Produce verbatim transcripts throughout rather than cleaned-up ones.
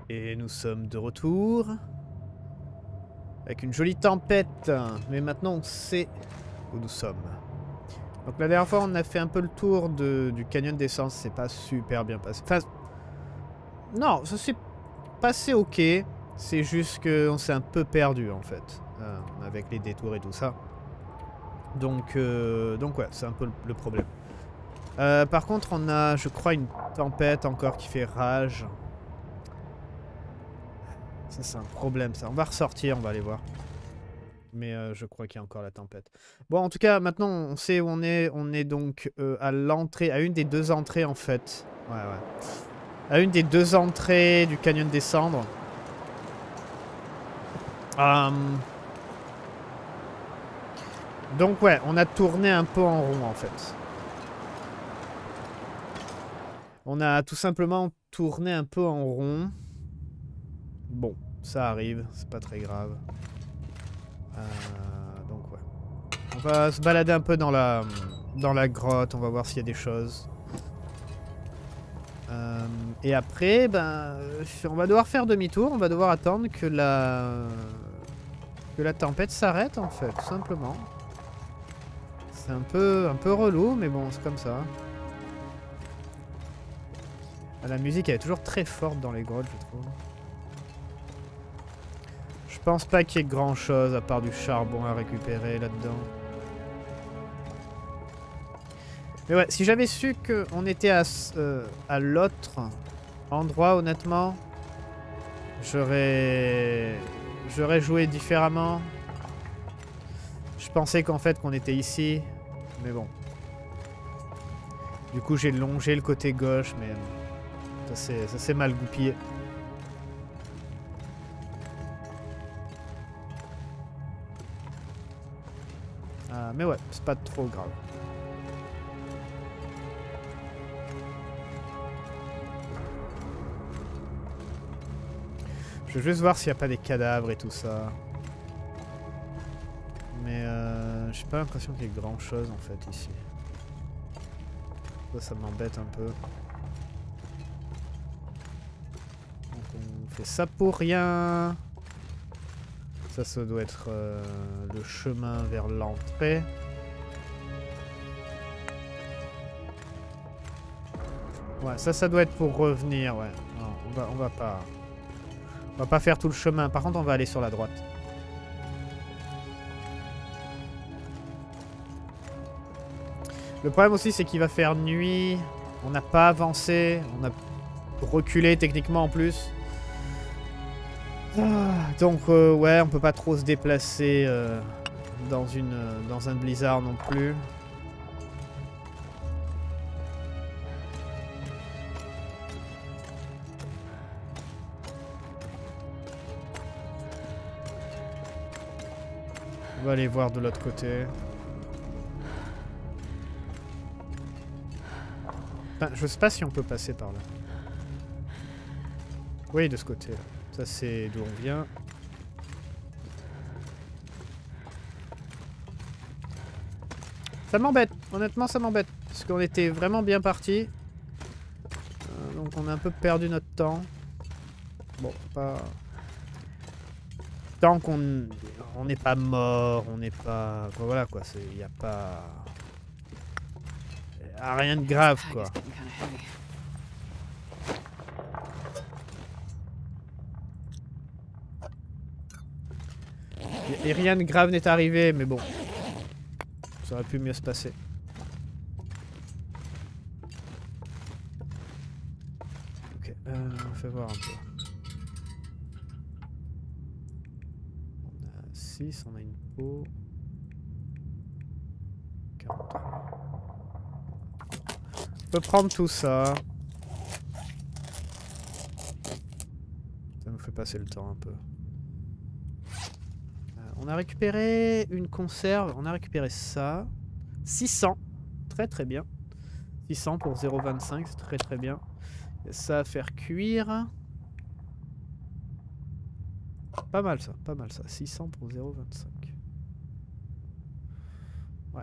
Et nous sommes de retour. Avec une jolie tempête. Mais maintenant on sait où nous sommes. Donc la dernière fois on a fait un peu le tour de, du canyon d'essence. C'est pas super bien passé. Enfin... Non, ça s'est passé ok. C'est juste qu'on s'est un peu perdu en fait. Euh, avec les détours et tout ça. Donc, euh, donc ouais, c'est un peu le, le problème. Euh, par contre, on a, je crois, une tempête encore qui fait rage. Ça, c'est un problème, ça. On va ressortir, on va aller voir. Mais euh, je crois qu'il y a encore la tempête. Bon, en tout cas, maintenant, on sait où on est. On est donc euh, à l'entrée, à une des deux entrées, en fait. Ouais, ouais. À une des deux entrées du Canyon des Cendres. Euh... Donc, ouais, on a tourné un peu en rond, en fait. On a tout simplement tourné un peu en rond. Bon, ça arrive, c'est pas très grave. Euh, donc ouais. On va se balader un peu dans la, dans la grotte, on va voir s'il y a des choses. Euh, et après, ben, on va devoir faire demi-tour, on va devoir attendre que la, que la tempête s'arrête en fait, tout simplement. C'est un peu, un peu relou, mais bon, c'est comme ça. La musique elle est toujours très forte dans les grottes, je trouve. Je pense pas qu'il y ait grand chose à part du charbon à récupérer là-dedans. Mais ouais, si j'avais su qu'on était à, euh, à l'autre endroit, honnêtement, j'aurais j'aurais joué différemment. Je pensais qu'en fait qu'on était ici, mais bon. Du coup, j'ai longé le côté gauche, mais ça s'est mal goupillé. Ah, mais ouais, c'est pas trop grave. Je veux juste voir s'il n'y a pas des cadavres et tout ça. Mais euh, j'ai pas l'impression qu'il y ait grand chose en fait ici. Ça, ça m'embête un peu. Donc on fait ça pour rien. Ça, ça doit être euh, le chemin vers l'entrée. Ouais, ça, ça doit être pour revenir, ouais. Non, on va, on va pas... On va pas faire tout le chemin. Par contre, on va aller sur la droite. Le problème aussi, c'est qu'il va faire nuit. On n'a pas avancé. On a reculé techniquement en plus. Ah, donc, euh, ouais, on peut pas trop se déplacer euh, dans, une, euh, dans un blizzard non plus. On va aller voir de l'autre côté. Enfin, je sais pas si on peut passer par là. Oui, de ce côté-là. Ça, c'est d'où on vient. Ça m'embête. Honnêtement, ça m'embête. Parce qu'on était vraiment bien parti. Euh, donc, on a un peu perdu notre temps. Bon, pas... Tant qu'on on n'est pas mort, on n'est pas... Enfin, voilà, quoi. Il n'y a pas... Y a rien de grave, quoi. Et rien de grave n'est arrivé, mais bon. Ça aurait pu mieux se passer. Ok, euh, on fait voir un peu. On a six, on a une peau. quarante-trois. On peut prendre tout ça. Ça nous fait passer le temps un peu. On a récupéré une conserve, on a récupéré ça. six cents, très très bien. six cents pour zéro virgule vingt-cinq, c'est très très bien. Et ça à faire cuire. Pas mal ça, pas mal ça. six cents pour zéro virgule vingt-cinq. Ouais.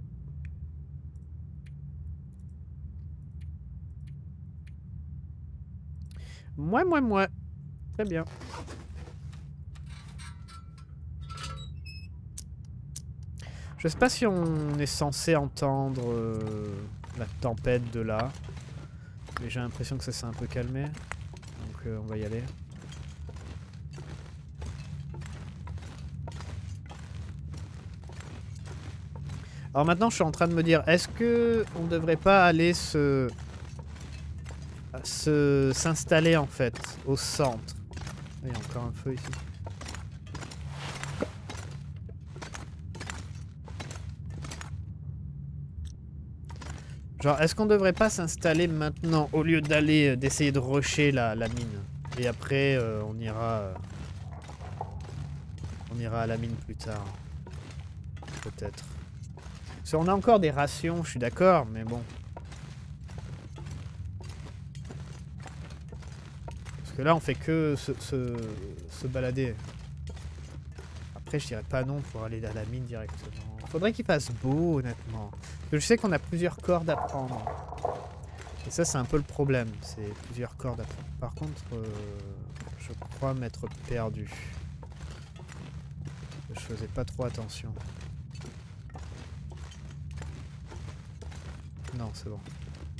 Mouais, mouais, mouais. Très bien. Je sais pas si on est censé entendre euh, la tempête de là. Mais j'ai l'impression que ça s'est un peu calmé. Donc euh, on va y aller. Alors maintenant je suis en train de me dire, est-ce que on devrait pas aller se... se s'installer en fait au centre. Il y a encore un feu ici. Genre, est-ce qu'on devrait pas s'installer maintenant au lieu d'aller, euh, d'essayer de rusher la, la mine? Et après, euh, on ira... Euh, on ira à la mine plus tard. Peut-être. Parce qu'on a encore des rations, je suis d'accord, mais bon. Parce que là, on fait que se, se, se balader. Après, je dirais pas non pour aller à la mine directement. Faudrait qu'il fasse beau, honnêtement. Parce que je sais qu'on a plusieurs cordes à prendre. Et ça, c'est un peu le problème. C'est plusieurs cordes à prendre. Par contre, euh, je crois m'être perdu. Je faisais pas trop attention. Non, c'est bon.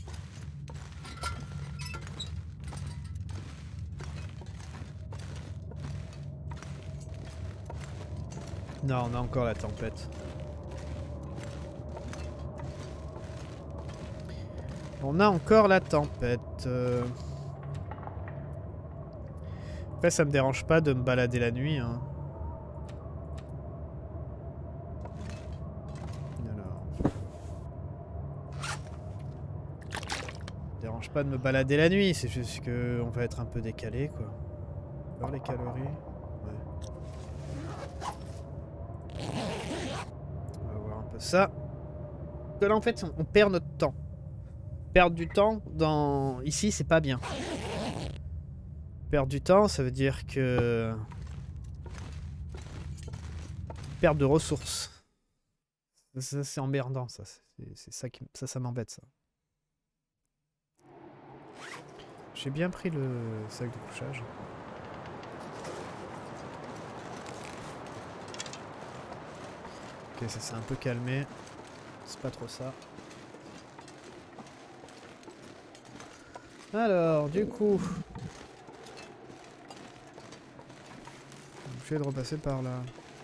Non, on a encore la tempête. On a encore la tempête. Euh... Après, ça me dérange pas de me balader la nuit. Hein. Alors... Ça me dérange pas de me balader la nuit. C'est juste que on va être un peu décalé, quoi. Voir les calories. Ouais. On va voir un peu ça. Parce que là, en fait, on perd notre temps. Perdre du temps dans... Ici, c'est pas bien. Perdre du temps, ça veut dire que... Perte de ressources. Ça, c'est emmerdant, ça. C'est ça qui... Ça, ça m'embête, ça. J'ai bien pris le sac de couchage. Ok, ça s'est un peu calmé. C'est pas trop ça. Alors, du coup... Je vais de repasser par là.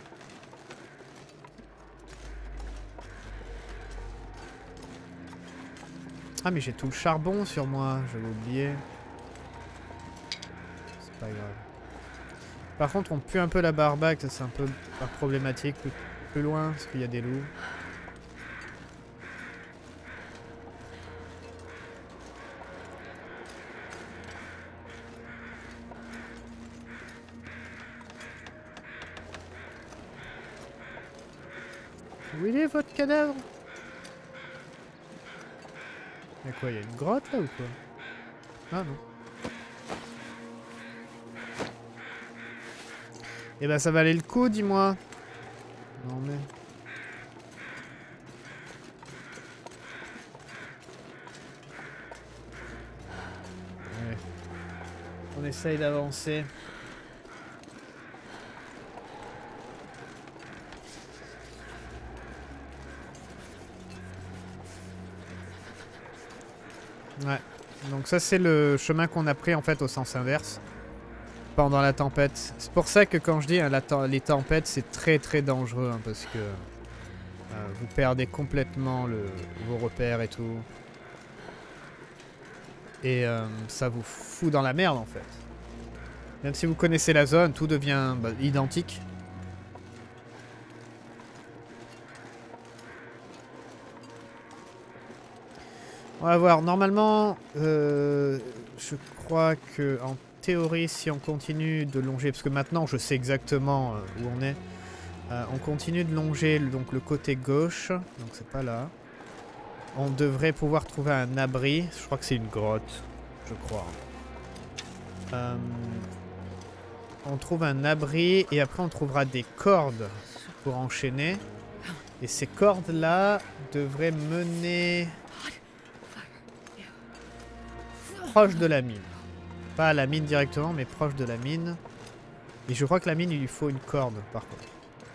Ah, mais j'ai tout le charbon sur moi, j'avais oublié. C'est pas grave. Par contre, on pue un peu la barbaque, ça c'est un peu problématique. Plus, plus loin, parce qu'il y a des loups. Où il est votre cadavre? Y'a quoi? Y'a une grotte là ou quoi? Ah non. Eh ben ça valait le coup, dis-moi. Non mais... Ouais. On essaye d'avancer. Ouais, donc ça c'est le chemin qu'on a pris en fait au sens inverse pendant la tempête. C'est pour ça que quand je dis hein, la te les tempêtes c'est très très dangereux hein, parce que euh, vous perdez complètement le, vos repères et tout. Et euh, ça vous fout dans la merde en fait. Même si vous connaissez la zone, tout devient bah, identique. On va voir. Normalement, euh, je crois que en théorie, si on continue de longer, parce que maintenant je sais exactement euh, où on est, euh, on continue de longer donc le côté gauche, donc c'est pas là. On devrait pouvoir trouver un abri. Je crois que c'est une grotte, je crois. Euh, on trouve un abri et après on trouvera des cordes pour enchaîner. Et ces cordes-là devraient mener proche de la mine. Pas à la mine directement, mais proche de la mine. Et je crois que la mine, il lui faut une corde, par contre.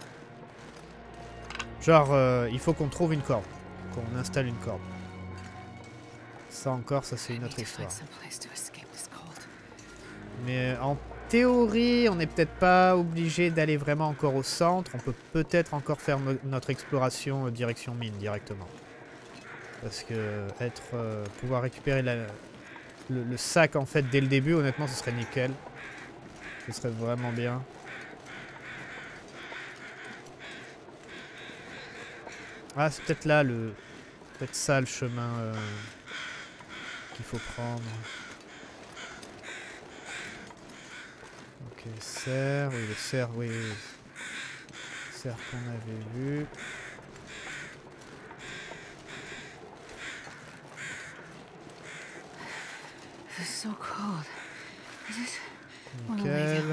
Genre, euh, il faut qu'on trouve une corde. Qu'on installe une corde. Ça encore, ça c'est une autre histoire. Mais en théorie, on n'est peut-être pas obligé d'aller vraiment encore au centre. On peut peut-être encore faire no notre exploration euh, direction mine directement. Parce que être, euh, pouvoir récupérer la, le, le sac en fait dès le début, honnêtement, ce serait nickel. Ce serait vraiment bien. Ah, c'est peut-être là le, peut-être ça le chemin euh, qu'il faut prendre. Ok, cerf, oui, le cerf, oui, oui. Cerf qu'on avait vu. So cold. Nickel.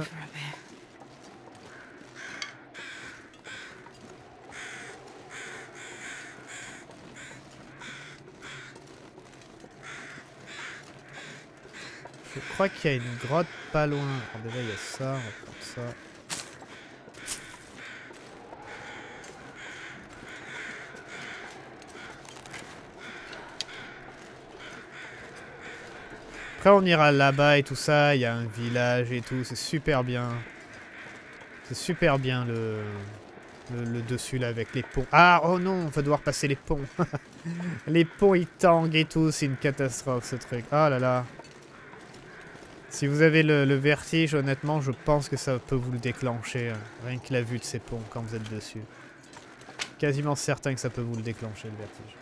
Je crois qu'il y a une grotte pas loin. Alors déjà il y a ça, on va prendre ça. Après on ira là-bas et tout ça, il y a un village et tout, c'est super bien. C'est super bien le, le, le dessus là avec les ponts. Ah oh non, on va devoir passer les ponts. Les ponts ils tanguent et tout, c'est une catastrophe ce truc. Oh là là. Si vous avez le, le vertige, honnêtement, je pense que ça peut vous le déclencher. Hein. Rien que la vue de ces ponts quand vous êtes dessus. Quasiment certain que ça peut vous le déclencher, le vertige.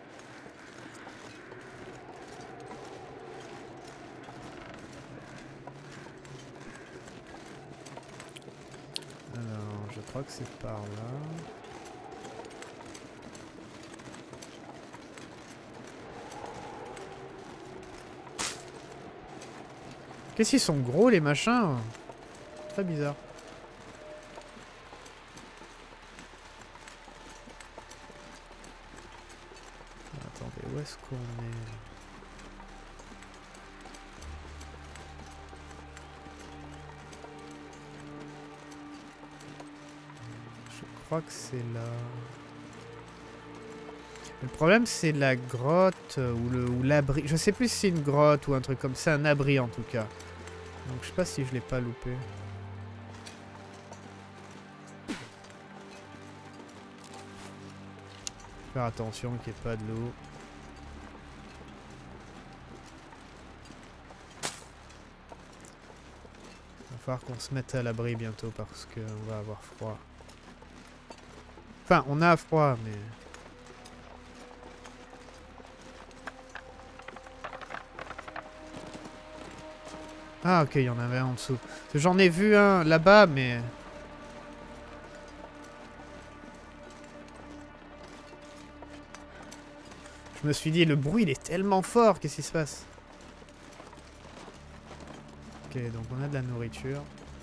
Alors, je crois que c'est par là. Qu'est-ce qu'ils sont gros les machins? Très bizarre. Attendez, où est-ce qu'on est? Je crois que c'est là. Le problème c'est la grotte ou le ou l'abri. Je sais plus si c'est une grotte ou un truc comme ça, un abri en tout cas. Donc je sais pas si je l'ai pas loupé. Faire attention qu'il n'y ait pas de l'eau. Il va falloir qu'on se mette à l'abri bientôt parce qu'on va avoir froid. Enfin, on a froid, mais... Ah ok, il y en avait un en dessous. J'en ai vu un là-bas, mais... Je me suis dit, le bruit il est tellement fort, qu'est-ce qui se passe? Ok, donc on a de la nourriture.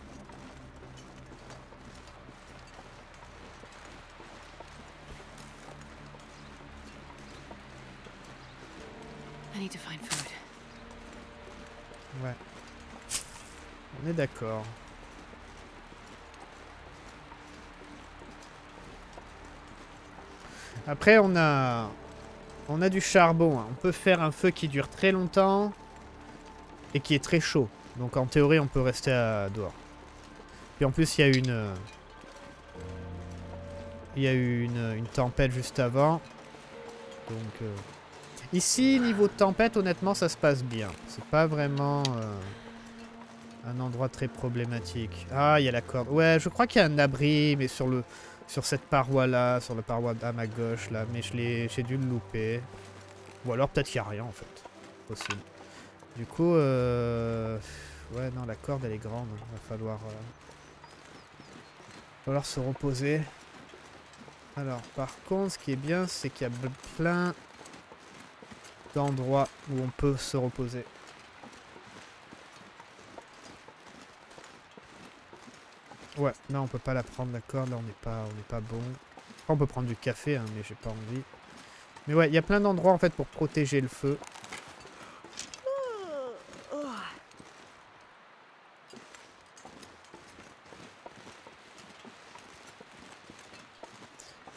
I need to find food. Ouais. On est d'accord. Après, on a... On a du charbon. Hein. On peut faire un feu qui dure très longtemps et qui est très chaud. Donc en théorie, on peut rester à... dehors. Puis en plus, il y a une... euh, Il y a eu une, une tempête juste avant. Donc... Euh... Ici, niveau tempête, honnêtement, ça se passe bien. C'est pas vraiment... Euh... Un endroit très problématique. Ah, il y a la corde. Ouais, je crois qu'il y a un abri, mais sur le sur cette paroi-là, sur la paroi à ma gauche, là. Mais je l'ai, j'ai dû le louper. Ou alors peut-être qu'il n'y a rien, en fait. Possible. Du coup, euh... ouais, non, la corde, elle est grande. Il va falloir... Euh... va falloir se reposer. Alors, par contre, ce qui est bien, c'est qu'il y a plein d'endroits où on peut se reposer. Ouais, là on peut pas la prendre, d'accord, là on n'est pas, on n'est pas bon. Après, on peut prendre du café, hein, mais j'ai pas envie. Mais ouais, il y a plein d'endroits en fait pour protéger le feu.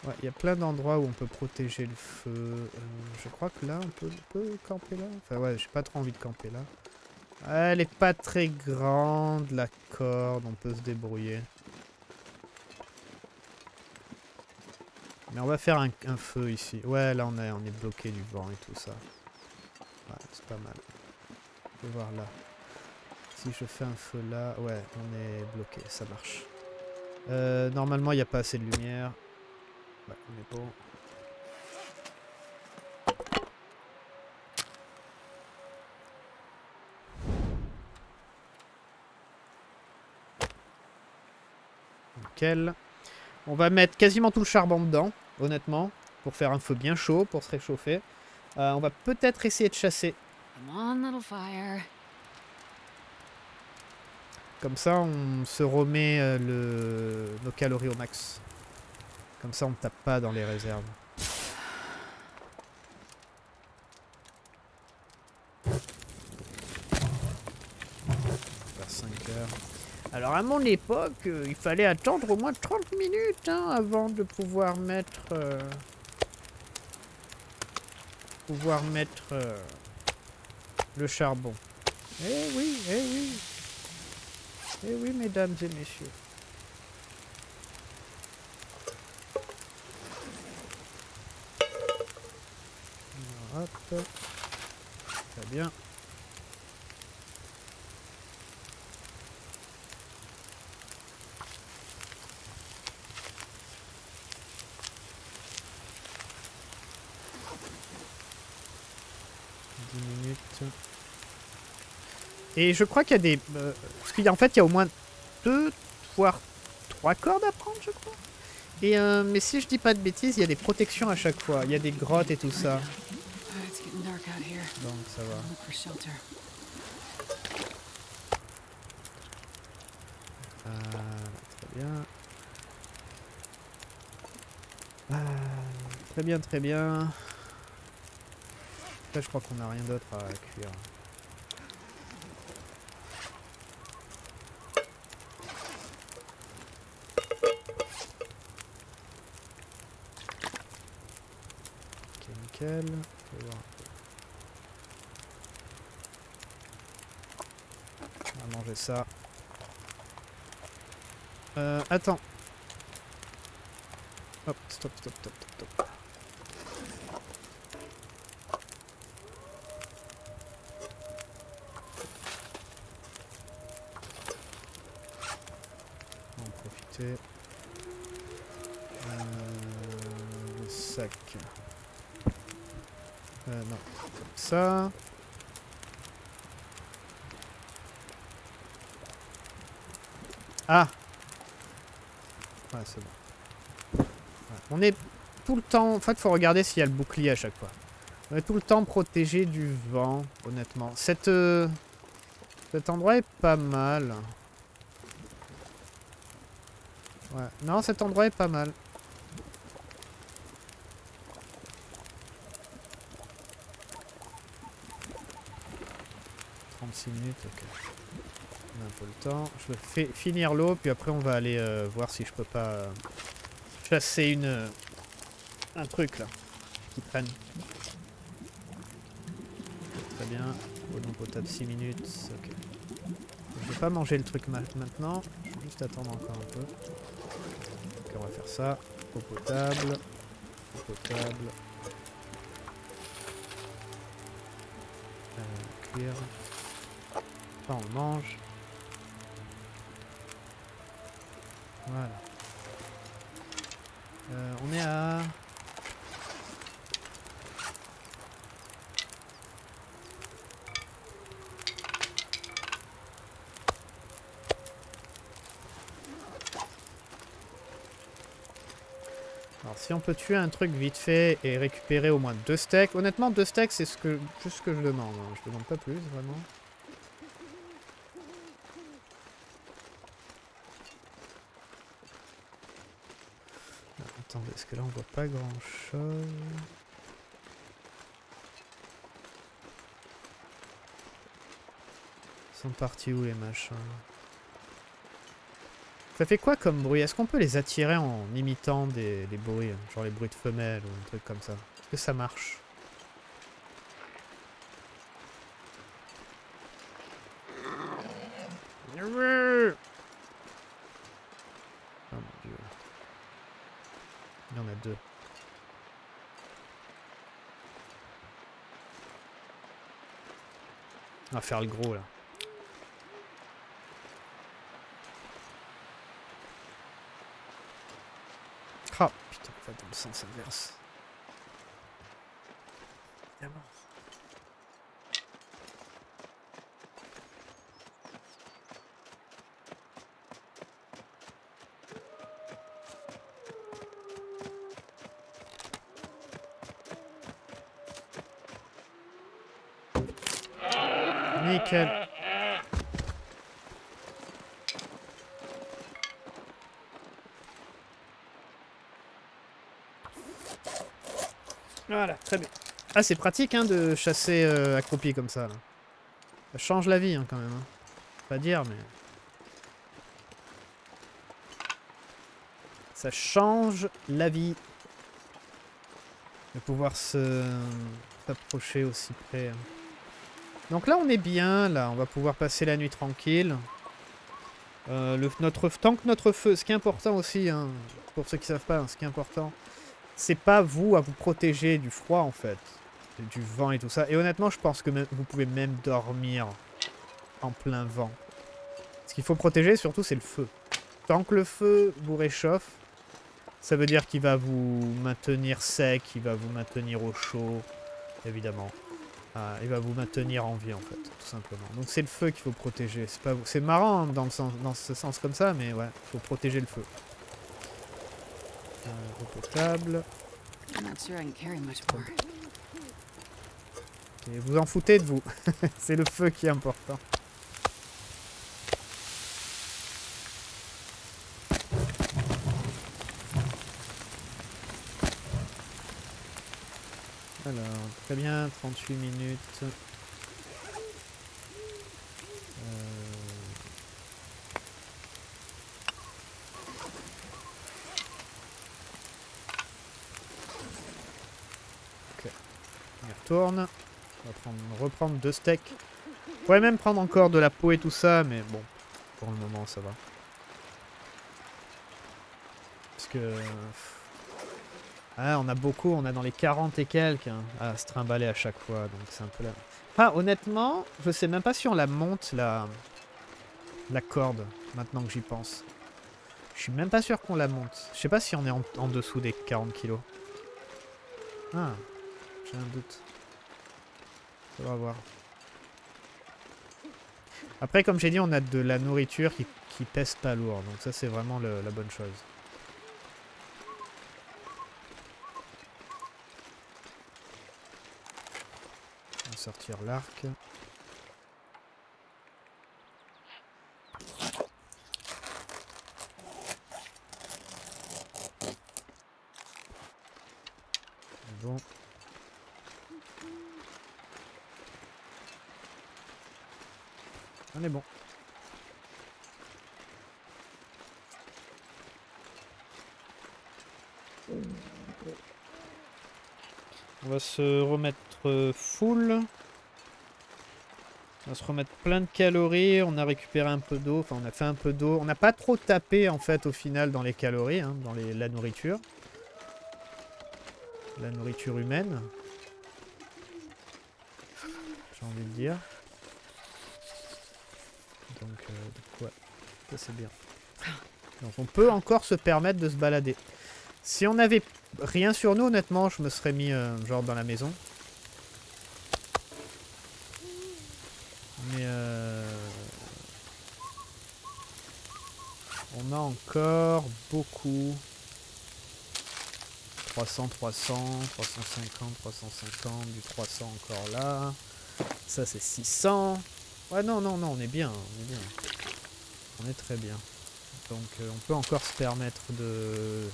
Ouais, il y a plein d'endroits où on peut protéger le feu. Euh, je crois que là, on peut, on peut camper là. Enfin ouais, j'ai pas trop envie de camper là. Elle est pas très grande, la corde, on peut se débrouiller. Mais on va faire un, un feu ici. Ouais, là on est, on est bloqué du vent et tout ça. Ouais, c'est pas mal. On peut voir là. Si je fais un feu là, ouais, on est bloqué, ça marche. Euh, normalement, il n'y a pas assez de lumière. Ouais, on est bon. Nickel. On va mettre quasiment tout le charbon dedans, honnêtement, pour faire un feu bien chaud, pour se réchauffer. Euh, on va peut-être essayer de chasser. Come on, little fire. Comme ça, on se remet euh, le... nos calories au max. Comme ça, on ne tape pas dans les réserves. Vers cinq heures. Alors, à mon époque, euh, il fallait attendre au moins trente minutes hein, avant de pouvoir mettre... Euh... pouvoir mettre euh... le charbon. Eh oui, eh oui. Eh oui, mesdames et messieurs. Hop. Très bien. dix minutes. Et je crois qu'il y a des... Euh, parce qu'en fait, il y a au moins deux, voire trois cordes à prendre, je crois. Et euh, mais si je dis pas de bêtises, il y a des protections à chaque fois. Il y a des grottes et tout ça. Donc ça va. Euh, très bien. Euh, très bien, très bien. Là, je crois qu'on n'a rien d'autre à cuire. Ok, nickel. On va voir un peu. On va manger ça. Euh, attends. Hop, stop, stop, stop, stop, stop. On va en profiter. Euh, le sac. Euh, non, comme ça. Ah! Ouais, c'est bon. Ouais. On est tout le temps... En fait, il faut regarder s'il y a le bouclier à chaque fois. On est tout le temps protégé du vent, honnêtement. Cette, euh... Cet endroit est pas mal. Ouais. Non, cet endroit est pas mal. trente-six minutes, ok. On a un peu le temps. Je vais fi finir l'eau, puis après on va aller euh, voir si je peux pas euh, chasser une... Euh, un truc là, qui traîne. Très bien. Eau non potable six minutes, ok. Je vais pas manger le truc ma maintenant, je vais juste attendre encore un peu. Ok, on va faire ça. Eau potable. Eau potable. Euh, cuire. Ça on le mange. Voilà. Euh, on est à... Alors si on peut tuer un truc vite fait et récupérer au moins deux steaks. Honnêtement, deux steaks c'est ce que, juste ce que je demande. Hein. Je demande pas plus, vraiment. Attendez, est-ce que là on voit pas grand chose? Ils sont partis où les machins? Ça fait quoi comme bruit? Est-ce qu'on peut les attirer en imitant des, des bruits, genre les bruits de femelles ou un truc comme ça? Est-ce que ça marche? Oh mon dieu. Il y en a deux. On va faire le gros là. Ah putain, en fait dans le sens inverse. Évidemment. Nickel. Voilà, très bien. Ah, c'est pratique hein, de chasser euh, accroupi comme ça, là. Ça change la vie hein, quand même. Hein. Pas dire, mais... Ça change la vie. De pouvoir se s'approcher aussi près. Hein. Donc là, on est bien. Là, on va pouvoir passer la nuit tranquille. Euh, le, notre, tant que notre feu... Ce qui est important aussi, hein, pour ceux qui savent pas, hein, ce qui est important... C'est pas vous à vous protéger du froid en fait, du vent et tout ça. Et honnêtement, je pense que même, vous pouvez même dormir en plein vent. Ce qu'il faut protéger surtout, c'est le feu. Tant que le feu vous réchauffe, ça veut dire qu'il va vous maintenir sec, il va vous maintenir au chaud, évidemment. Ah, il va vous maintenir en vie en fait, tout simplement. Donc c'est le feu qu'il faut protéger. C'est pas vous. C'est marrant hein, dans, le sens, dans ce sens comme ça, mais ouais, il faut protéger le feu. Euh, eau potable. Et vous en foutez de vous. C'est le feu qui est important. Alors, très bien, trente-huit minutes. Euh... On y retourne. On va prendre, reprendre deux steaks. On pourrait même prendre encore de la peau et tout ça, mais bon, pour le moment ça va. Parce que... Ah, on a beaucoup, on a dans les quarante et quelques hein, à se trimballer à chaque fois, donc c'est un peu là. Ah, honnêtement, je sais même pas si on la monte, la, la corde, maintenant que j'y pense. Je suis même pas sûr qu'on la monte. Je sais pas si on est en, en dessous des quarante kilos. Ah, j'ai un doute. On va voir. Après, comme j'ai dit, on a de la nourriture qui, qui pèse pas lourd, donc ça c'est vraiment le, la bonne chose. On va sortir l'arc. Bon. On est bon. On va se remettre full. On va se remettre plein de calories. On a récupéré un peu d'eau. Enfin, on a fait un peu d'eau. On n'a pas trop tapé, en fait, au final, dans les calories, hein, dans les, la nourriture. La nourriture humaine. J'ai envie de dire. Donc, euh, donc ouais. Ça, c'est bien. Donc, on peut encore se permettre de se balader. Si on avait rien sur nous, honnêtement, je me serais mis, euh, genre, dans la maison. Mais euh, on a encore beaucoup. trois cents, trois cents, trois cent cinquante, trois cent cinquante, du trois cents encore là. Ça c'est six cents. Ouais non, non, non, on est bien, on est bien. On est très bien. Donc euh, on peut encore se permettre de...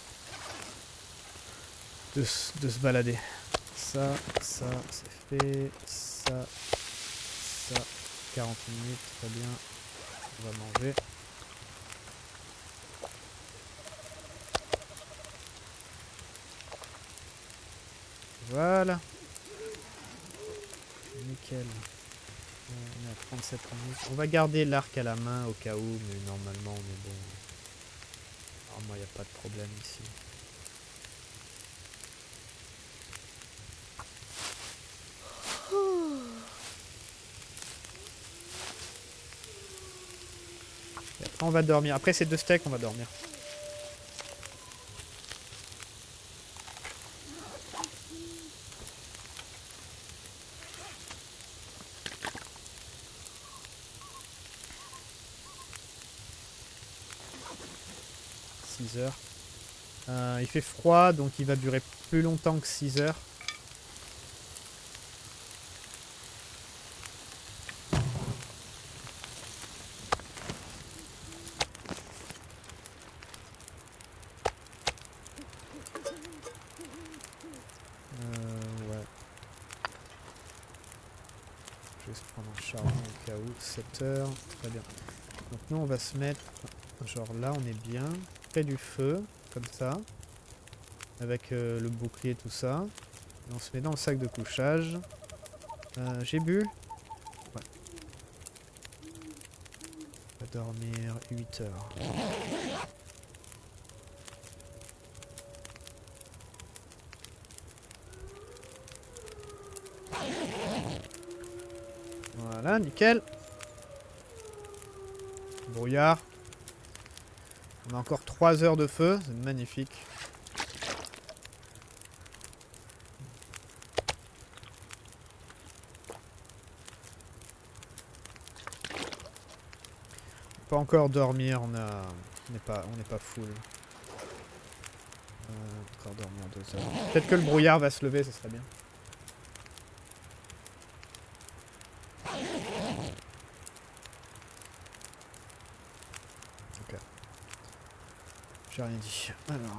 De, de se balader. Ça, ça, c'est fait. Ça... Ça, quarante minutes, très bien. On va manger. Voilà. Nickel. On est à trente-sept minutes. On va garder l'arc à la main au cas où, mais normalement on est bon. Alors moi, il n'y a pas de problème ici. Et après on va dormir. Après ces deux steaks, on va dormir. six heures. Euh, il fait froid, donc il va durer plus longtemps que six heures. Euh, ouais. Je vais se prendre un charbon au cas où. sept heures. Très bien. Donc nous, on va se mettre... Genre là, on est bien. Près du feu, comme ça. Avec euh, le bouclier, tout ça. Et on se met dans le sac de couchage. Euh, J'ai bu. Ouais. On va dormir huit heures. Voilà, nickel. Brouillard. On a encore trois heures de feu, c'est magnifique. On peut encore dormir, on a, on n'est pas, on n'est pas full. Euh, encore dormir deux heures. Peut-être que le brouillard va se lever, ce serait bien. Ok. J'ai rien dit. Alors.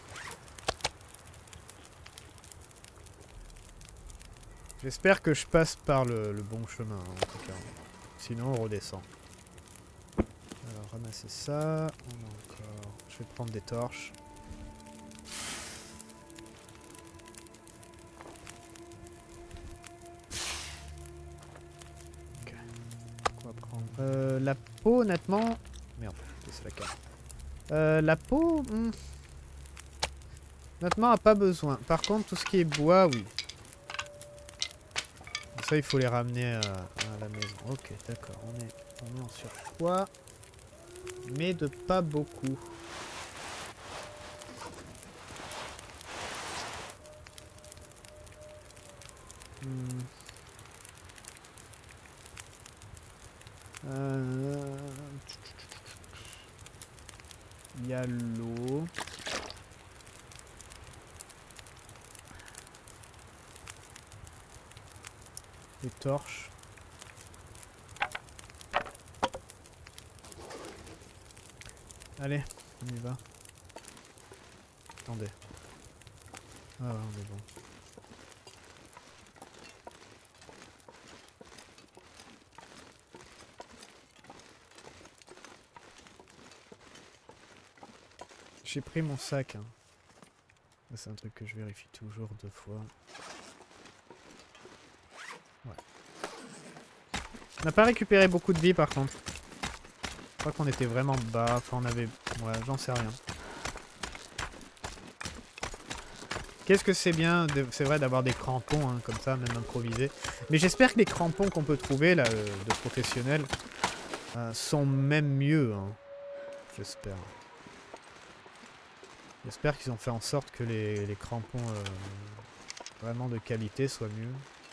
J'espère que je passe par le, le bon chemin, hein, en tout cas. Sinon, on redescend. Alors, ramasser ça. On a encore... Je vais prendre des torches. Ok. On va prendre... Euh, la peau, honnêtement... Merde, c'est la carte. Euh, la peau... Hmm. Honnêtement, a pas besoin. Par contre, tout ce qui est bois, oui. Ça, il faut les ramener à, à la maison. Ok, d'accord. On est, on est en surpoids. Mais de pas beaucoup. Hmm. Euh... Il y a l'eau. Les torches. Allez, on y va. Attendez. Ah ouais, on est bon. J'ai pris mon sac. Hein. C'est un truc que je vérifie toujours deux fois. Ouais. On n'a pas récupéré beaucoup de vie par contre. Je crois qu'on était vraiment bas. Enfin, on avait... Ouais, j'en sais rien. Qu'est-ce que c'est bien, de... c'est vrai, d'avoir des crampons, hein, comme ça, même improvisés. Mais j'espère que les crampons qu'on peut trouver, là, euh, de professionnels, euh, sont même mieux. Hein. J'espère. J'espère qu'ils ont fait en sorte que les, les crampons euh, vraiment de qualité soient mieux.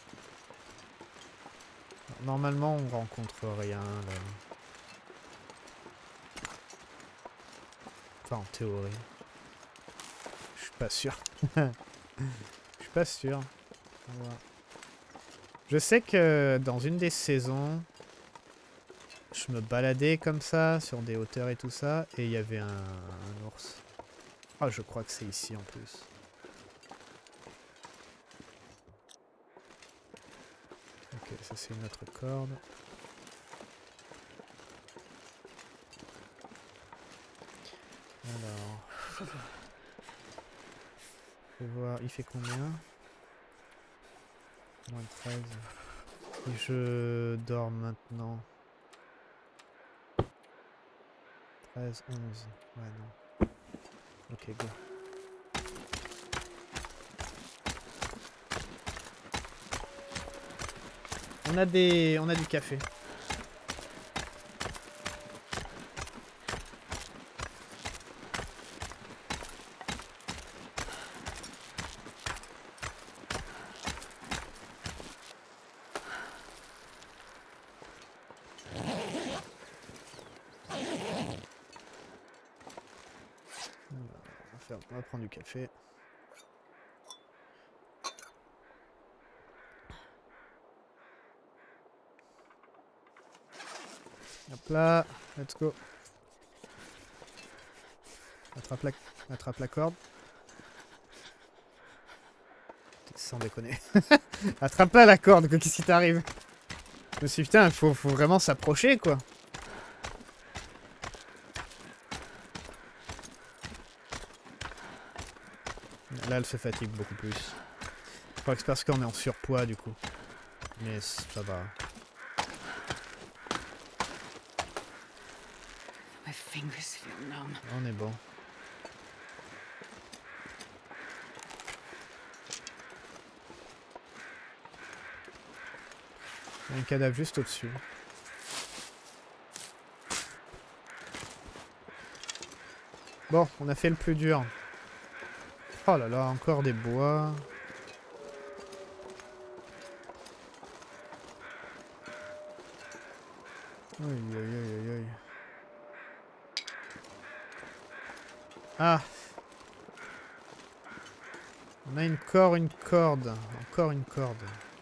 Normalement, on rencontre rien, là. Enfin, en théorie. Je suis pas sûr. Je suis pas sûr. Voilà. Je sais que dans une des saisons, je me baladais comme ça, sur des hauteurs et tout ça, et il y avait un, un ours. Ah, je crois que c'est ici en plus. Ok, ça c'est une autre corde. Alors... Je vais voir, il fait combien? moins treize. Et je dors maintenant. treize, onze. Ouais, non. Ok, go. On a des... On a du café. On va prendre du café. Hop là, let's go. Attrape la, attrape la corde. Sans déconner. Attrape pas la corde, qu'est-ce qui t'arrive? Je me suis dit, putain, faut, faut vraiment s'approcher, quoi. Là, elle se fatigue beaucoup plus. Je crois que c'est parce qu'on est en surpoids, du coup. Mais ça va. My fingers feel numb. On est bon. Il y a un cadavre juste au-dessus. Bon, on a fait le plus dur. Oh là là, encore des bois. Aïe aïe aïe aïe aïe. Ah! On a une corde, une corde. Encore une corde.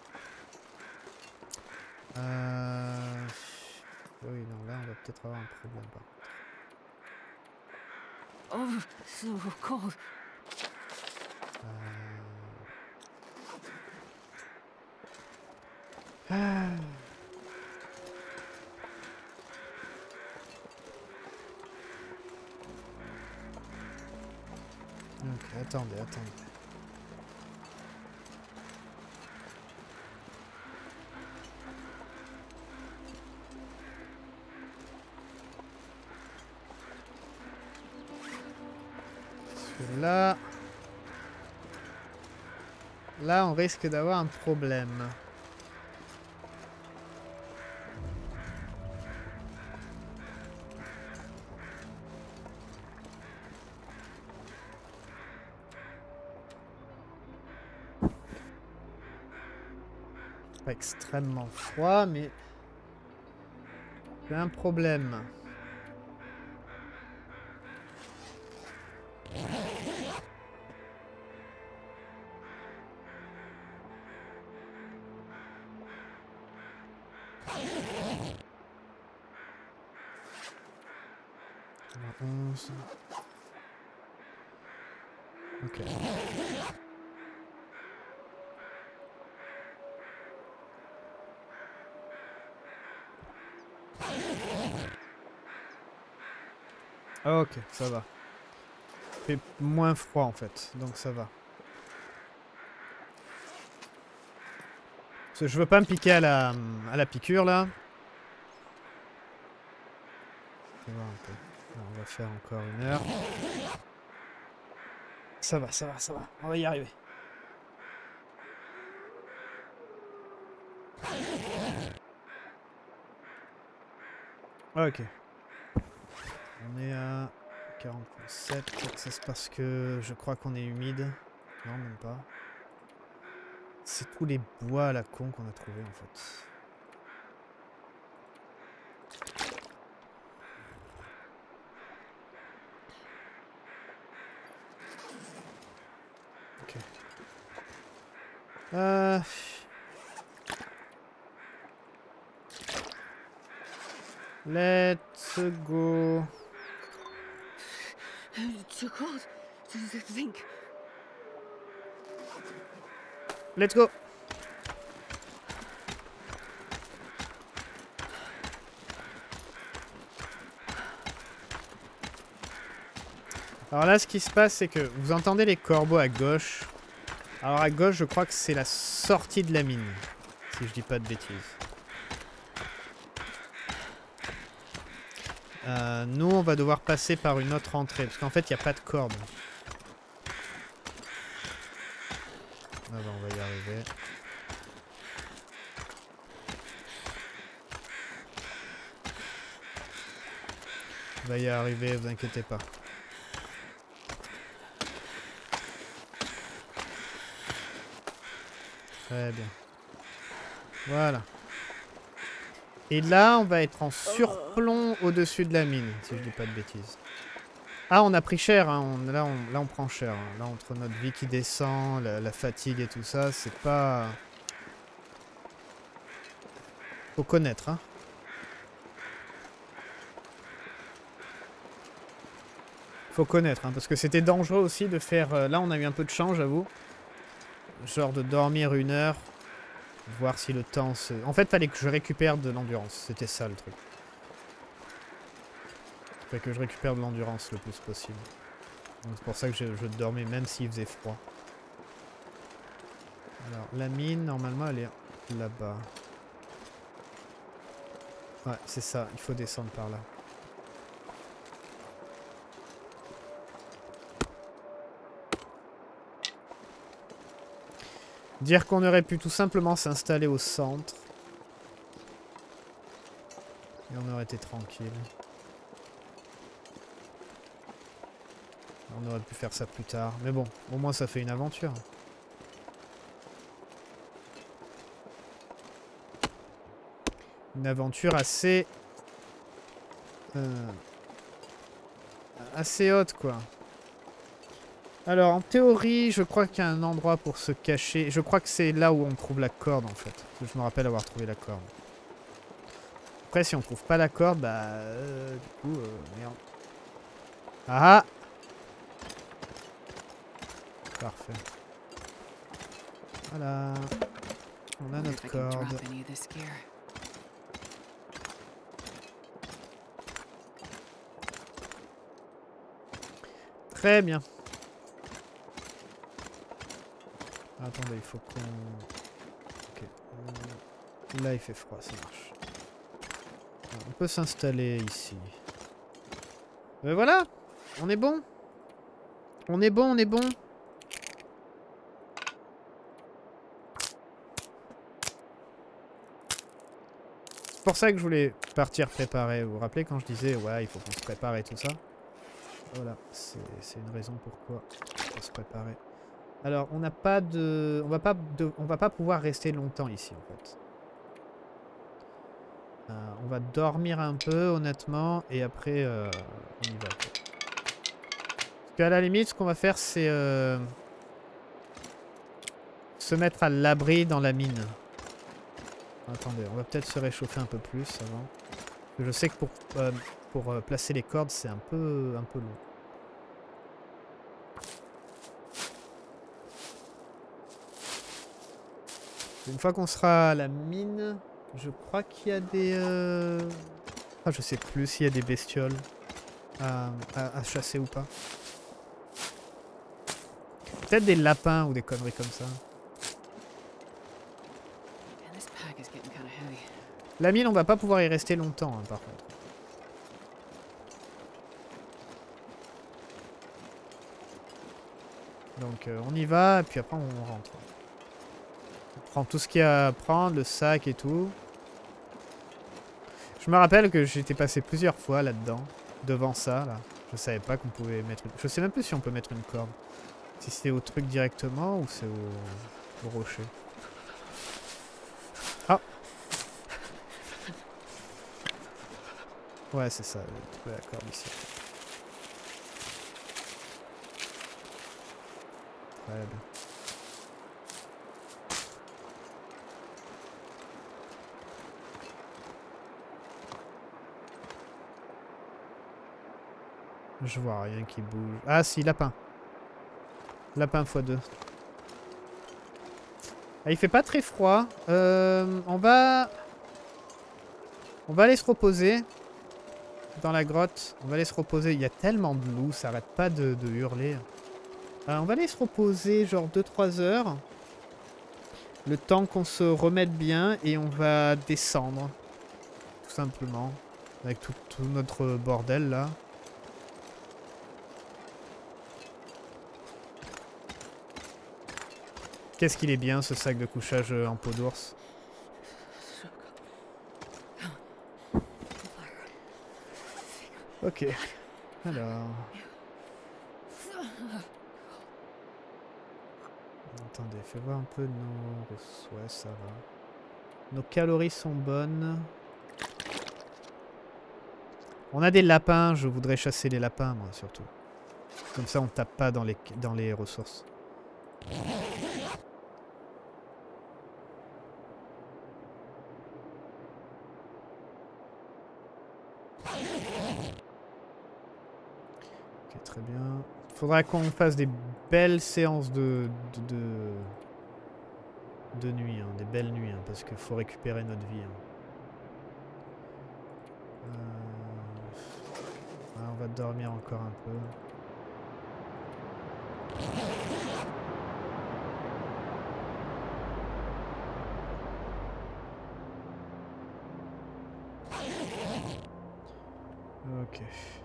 Euh... Oui, non, là on va peut-être avoir un problème par contre. Oh, so cold. Ah. Ok, attendez, attendez. Parce que là... Là, on risque d'avoir un problème. Pas extrêmement froid, mais j'ai un problème. onze. Ok. Ok, ça va. Il fait moins froid en fait, donc ça va. Parce que je veux pas me piquer à la, à la piqûre là. On va, voir un peu. Alors, on va faire encore une heure. Ça va, ça va, ça va. On va y arriver. Ok. On est à quarante-sept. Ça c'est parce que je crois qu'on est humide. Non, même pas. C'est tous les bois à la con qu'on a trouvé en fait. Ok. Euh... Let's go. It's too cold to think. Let's go. Alors là, ce qui se passe, c'est que vous entendez les corbeaux à gauche. Alors à gauche, je crois que c'est la sortie de la mine. Si je dis pas de bêtises. Euh, nous, on va devoir passer par une autre entrée. Parce qu'en fait, il n'y a pas de corde. Ah bah, on va y arriver. On va y arriver, vous inquiétez pas. Très bien. Voilà. Et là, on va être en surplomb au-dessus de la mine, si je dis pas de bêtises. Ah, on a pris cher, hein. on, là, on, là on prend cher. Hein. Là, entre notre vie qui descend, la, la fatigue et tout ça, c'est pas... Faut connaître, hein. Faut connaître, hein, parce que c'était dangereux aussi de faire... Euh, là, on a eu un peu de chance, j'avoue. Genre de dormir une heure, voir si le temps se... En fait, fallait que je récupère de l'endurance. C'était ça, le truc. Fallait que je récupère de l'endurance le plus possible. C'est pour ça que je, je dormais, même s'il faisait froid. Alors, la mine, normalement, elle est là-bas. Ouais, c'est ça. Il faut descendre par là. Dire qu'on aurait pu tout simplement s'installer au centre. Et on aurait été tranquille. On aurait pu faire ça plus tard. Mais bon, au moins ça fait une aventure. Une aventure assez... Euh, assez haute, quoi. Alors, en théorie, je crois qu'il y a un endroit pour se cacher. Je crois que c'est là où on trouve la corde, en fait. Je me rappelle avoir trouvé la corde. Après, si on trouve pas la corde, bah... Euh, du coup, euh, merde. Ah! Parfait. Voilà. On a notre corde. Très bien. Attendez, il faut qu'on... Ok. Là, il fait froid, ça marche. On peut s'installer ici. Euh, voilà! On est bon! On est bon, on est bon! C'est pour ça que je voulais partir préparer. Vous vous rappelez quand je disais, ouais, il faut qu'on se prépare et tout ça? Voilà, c'est une raison pourquoi il faut se préparer. Alors, on n'a pas de... On va pas, de... on va pas pouvoir rester longtemps ici, en fait. Euh, on va dormir un peu, honnêtement, et après, euh, on y va. Parce qu'à la limite, ce qu'on va faire, c'est... Euh, se mettre à l'abri dans la mine. Attendez, on va peut-être se réchauffer un peu plus avant. Je sais que pour, euh, pour euh, placer les cordes, c'est un peu, un peu long. Une fois qu'on sera à la mine, je crois qu'il y a des... Euh... Ah, je sais plus s'il y a des bestioles à, à, à chasser ou pas. Peut-être des lapins ou des conneries comme ça. La mine, on va pas pouvoir y rester longtemps, hein, par contre. Donc euh, on y va, et puis après on rentre. On prend tout ce qu'il y a à prendre, le sac et tout. Je me rappelle que j'étais passé plusieurs fois là-dedans, devant ça, là. Je savais pas qu'on pouvait mettre... Une... Je sais même plus si on peut mettre une corde. Si c'est au truc directement ou c'est au... au rocher. Ah! Ouais, c'est ça, tu peux la corde ici. Très bien. Je vois rien qui bouge. Ah si, lapin. Lapin fois deux. Ah, il fait pas très froid. Euh, on va... On va aller se reposer. Dans la grotte. On va aller se reposer. Il y a tellement de loups, ça arrête pas de, de hurler. Euh, on va aller se reposer genre deux trois heures. Le temps qu'on se remette bien et on va descendre. Tout simplement. Avec tout, tout notre bordel là. Qu'est-ce qu'il est bien ce sac de couchage en peau d'ours. Ok. Alors... Attendez, fais voir un peu nos... Ouais, ça va. Nos calories sont bonnes. On a des lapins, je voudrais chasser les lapins, moi, surtout. Comme ça, on tape pas dans les, dans les ressources. Ok, très bien. Faudra qu'on fasse des belles séances de... de, de, de nuit, hein, des belles nuits, hein, parce qu'il faut récupérer notre vie. Hein. Euh... Ah, on va dormir encore un peu. Ok.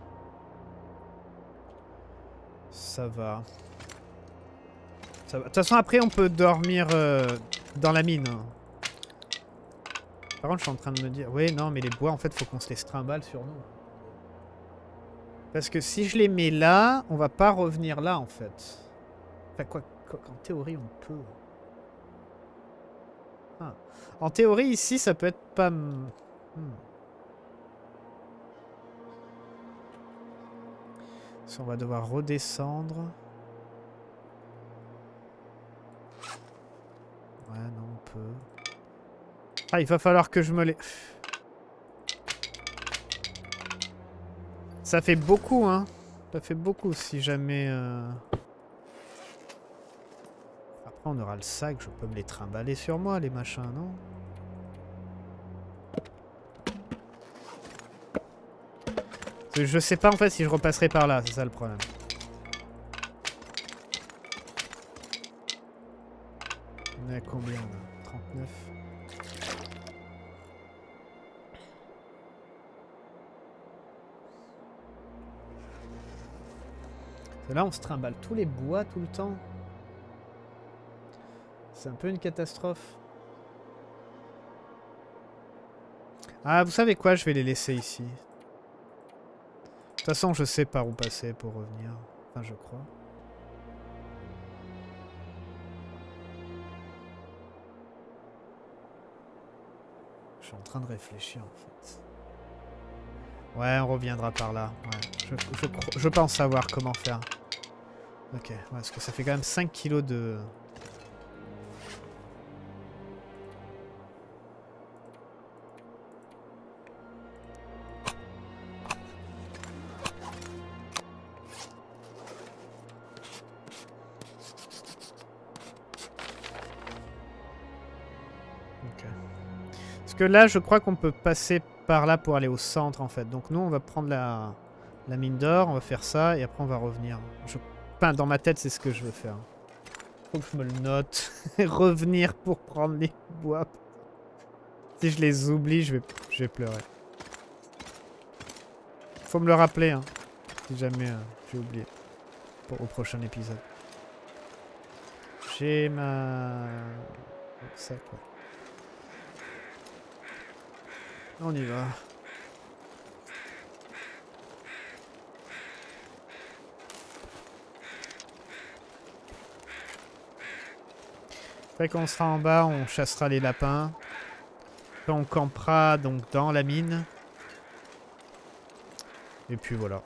Ça va. Ça va. De toute façon, après, on peut dormir euh, dans la mine. Hein. Par contre, je suis en train de me dire... Oui, non, mais les bois, en fait, faut qu'on se les trimballe sur nous. Parce que si je les mets là, on va pas revenir là, en fait. Enfin, quoi, quoi en théorie, on peut. Ah. En théorie, ici, ça peut être pas... Hmm. Si on va devoir redescendre. Ouais, non, on peut. Ah, il va falloir que je me les... Ça fait beaucoup, hein. Ça fait beaucoup si jamais... Euh... Après, on aura le sac. Je peux me les trimballer sur moi, les machins, non? Je sais pas, en fait, si je repasserai par là. C'est ça, le problème. On est à combien, là? trente-neuf. Là, on se trimballe tous les bois tout le temps. C'est un peu une catastrophe. Ah, vous savez quoi? Je vais les laisser ici. De toute façon, je sais par où passer pour revenir. Enfin, je crois. Je suis en train de réfléchir, en fait. Ouais, on reviendra par là. Ouais. Je, je, je pense savoir comment faire. Ok, ouais, parce que ça fait quand même cinq kilos de... Ok. Parce que là, je crois qu'on peut passer par là pour aller au centre, en fait. Donc nous, on va prendre la, la mine d'or, on va faire ça, et après on va revenir. Je... Enfin, dans ma tête, c'est ce que je veux faire. Faut que je me le note. Revenir pour prendre les bois. Si je les oublie, je vais, je vais pleurer. Faut me le rappeler, hein. Si jamais euh, j'ai oublié. Pour, au prochain épisode. J'ai ma... Ça, quoi. On y va. Après qu'on sera en bas, on chassera les lapins. Après on campera donc dans la mine. Et puis voilà.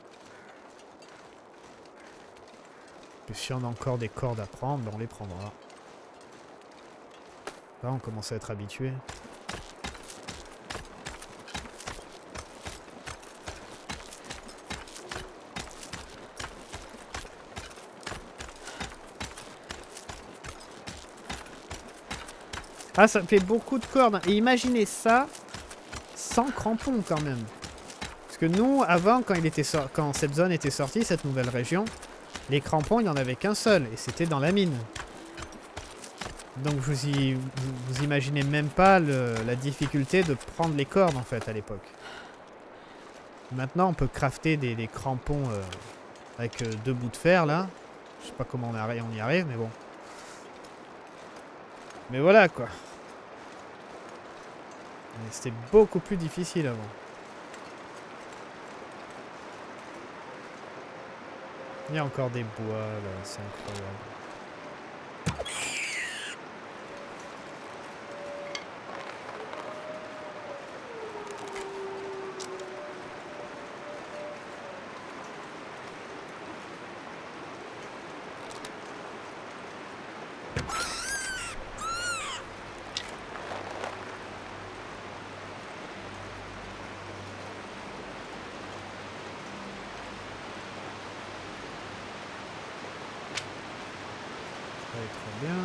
Et si on a encore des cordes à prendre, ben on les prendra. Là on commence à être habitué. Ah, ça fait beaucoup de cordes. Et imaginez ça sans crampons quand même. Parce que nous, avant, quand, il était quand cette zone était sortie, cette nouvelle région, Les crampons, il n'y en avait qu'un seul, et c'était dans la mine. Donc vous, y, vous, vous imaginez même pas le, la difficulté de prendre les cordes en fait à l'époque. Maintenant on peut crafter des, des crampons euh, avec euh, deux bouts de fer là. Je sais pas comment on, arri- on y arrive mais bon. Mais voilà quoi. C'était beaucoup plus difficile avant. Il y a encore des bois là, c'est incroyable. Très bien.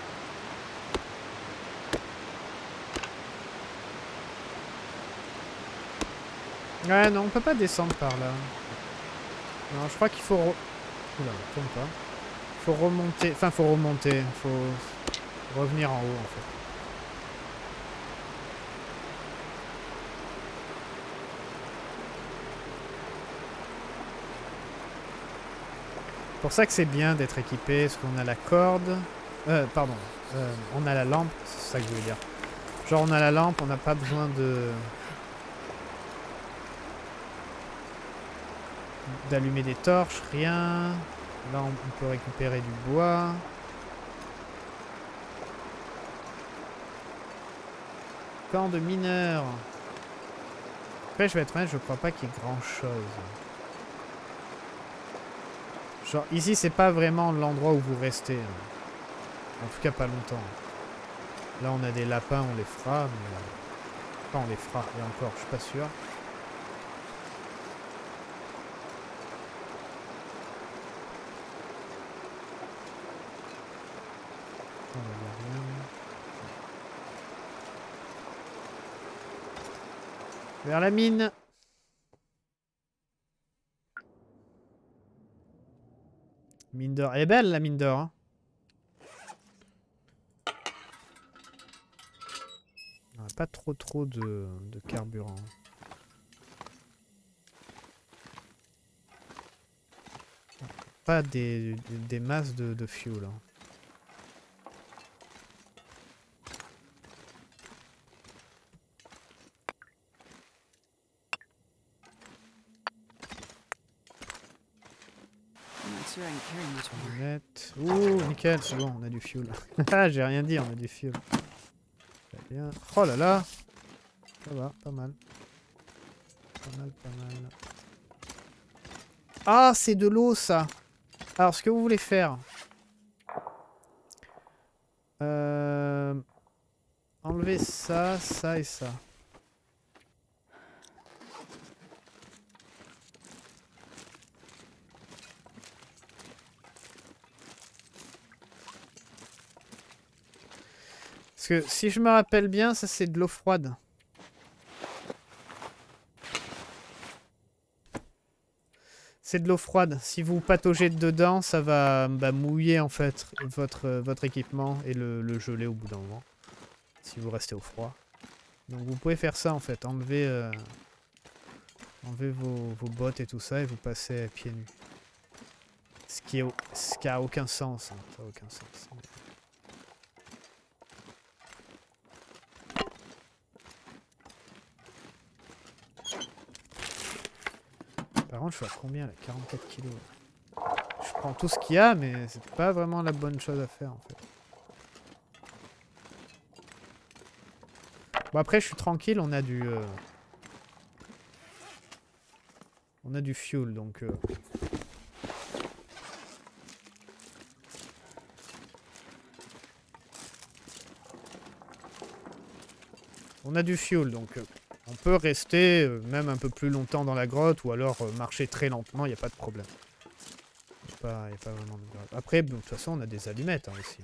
Ouais, non, on peut pas descendre par là. Non, je crois qu'il faut... Re... Oula, tourne pas. Faut remonter... Enfin, faut remonter. Faut revenir en haut, en fait. C'est pour ça que c'est bien d'être équipé, parce qu'on a la corde... Euh, pardon. Euh, on a la lampe, c'est ça que je veux dire. Genre, on a la lampe, on n'a pas besoin de... d'allumer des torches, rien. Là, on peut récupérer du bois. Camp de mineurs. Après, je vais être honnête, je crois pas qu'il y ait grand chose. Genre, ici, c'est pas vraiment l'endroit où vous restez. En tout cas, pas longtemps. Là, on a des lapins, on les fera, mais... Enfin, on les fera, et encore, je suis pas sûr. On a rien. Vers la mine. Mine d'or. Elle est belle, la mine d'or. Hein. On n'a pas trop trop de, de carburant. Pas des, des, des masses de, de fuel. Hein. Ouh, nickel, c'est bon, on a du fuel. Ah, j'ai rien dit, on a du fuel. Très bien. Oh là là. Ça va, pas mal. Pas mal, pas mal. Ah, c'est de l'eau, ça. Alors, ce que vous voulez faire... Euh... Enlever ça, ça et ça. Parce que si je me rappelle bien, ça c'est de l'eau froide. C'est de l'eau froide. Si vous pataugez dedans, ça va bah, mouiller en fait votre, votre équipement et le, le geler au bout d'un moment. Si vous restez au froid. Donc vous pouvez faire ça en fait. Enlever, euh, enlever vos, vos bottes et tout ça et vous passez pieds nus. Ce qui, est, ce qui a aucun sens. Hein. Ça a aucun sens. Par contre, je suis à combien là? quarante-quatre kilos. Je prends tout ce qu'il y a, mais c'est pas vraiment la bonne chose à faire en fait. Bon, après, je suis tranquille, on a du. Euh... On a du fuel donc. Euh... On a du fuel donc. Euh... On peut rester euh, même un peu plus longtemps dans la grotte ou alors euh, marcher très lentement, il n'y a pas de problème. Il n'y a, a pas vraiment de grave. Après, de toute façon, on a des allumettes hein, ici.